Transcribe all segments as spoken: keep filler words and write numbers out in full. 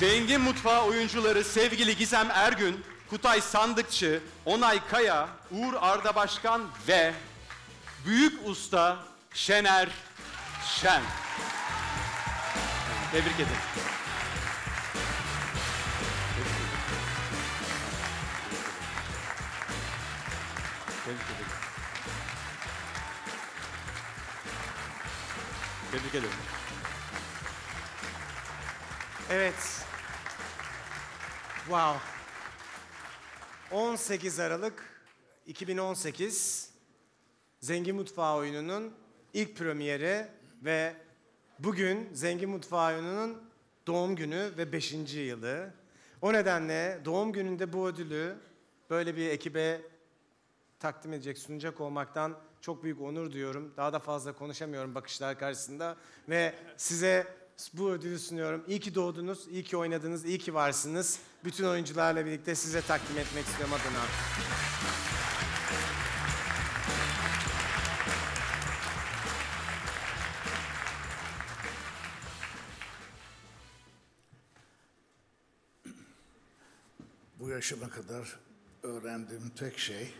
Zengin Mutfağı oyuncuları sevgili Gizem Ergün, Kutay Sandıkçı, Onay Kaya, Uğur Arda Başkan ve büyük usta Şener Şen. Tebrik ederim. Tebrik ederim. Tebrik ederim. Evet. Wow. on sekiz Aralık iki bin on sekiz Zengin Mutfağı oyununun ilk premieri ve bugün Zengin Mutfağı oyununun doğum günü ve beşinci yılı. O nedenle doğum gününde bu ödülü böyle bir ekibe takdim edecek, sunacak olmaktan çok büyük onur duyuyorum. Daha da fazla konuşamıyorum bakışlar karşısında ve size bu ödülü sunuyorum. İyi ki doğdunuz, iyi ki oynadınız, iyi ki varsınız. Bütün oyuncularla birlikte size takdim etmek istiyorum adına. Bu yaşıma kadar öğrendiğim tek şey,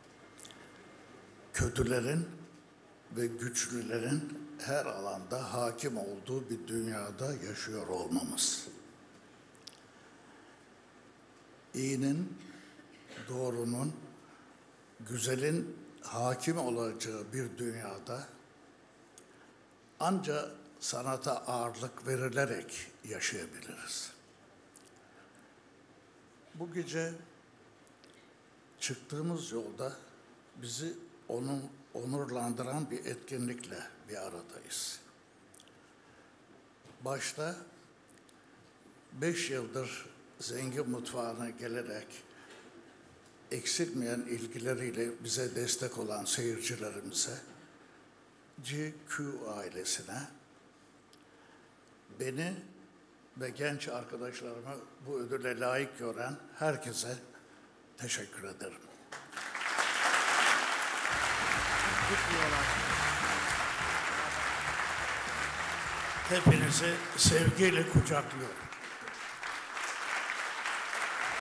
kötülerin ve güçlülerin her alanda hakim olduğu bir dünyada yaşıyor olmamız. İyinin, doğrunun, güzelin hakim olacağı bir dünyada ancak sanata ağırlık verilerek yaşayabiliriz. Bu gece çıktığımız yolda bizi onun onurlandıran bir etkinlikle bir aradayız. Başta beş yıldır Zengin Mutfağı'na gelerek eksilmeyen ilgileriyle bize destek olan seyircilerimize, G Q ailesine, beni ve genç arkadaşlarımı bu ödüle layık gören herkese teşekkür ederim. Hepinizi sevgiyle kucaklıyorum.